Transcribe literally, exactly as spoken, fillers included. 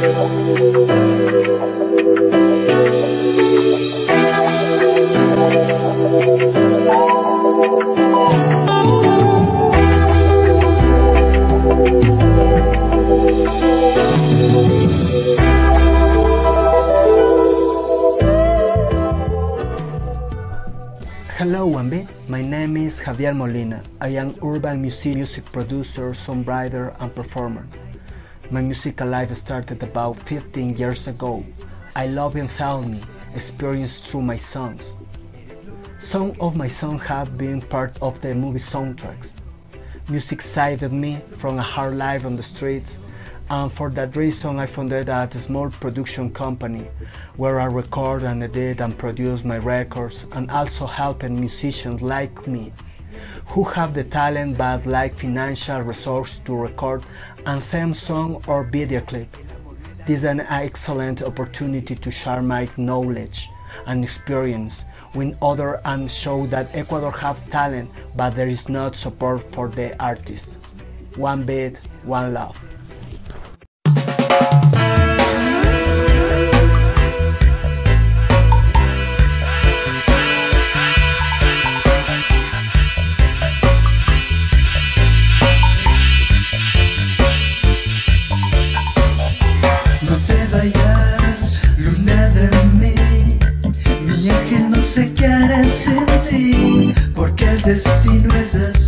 Hello one B, my name is Javier Molina. I am urban music, music producer, songwriter and performer. My musical life started about fifteen years ago. I love inside me, experienced through my songs. Some of my songs have been part of the movie soundtracks. Music saved me from a hard life on the streets, and for that reason I founded a small production company where I record and edit and produce my records, and also helping musicians like me who have the talent but lack financial resources to record a theme song or video clip. This is an excellent opportunity to share my knowledge and experience with others and show that Ecuador have talent but there is not support for the artists. One beat, one love. Luna de mí, mi ángel no sé qué hará sin ti, porque el destino es así.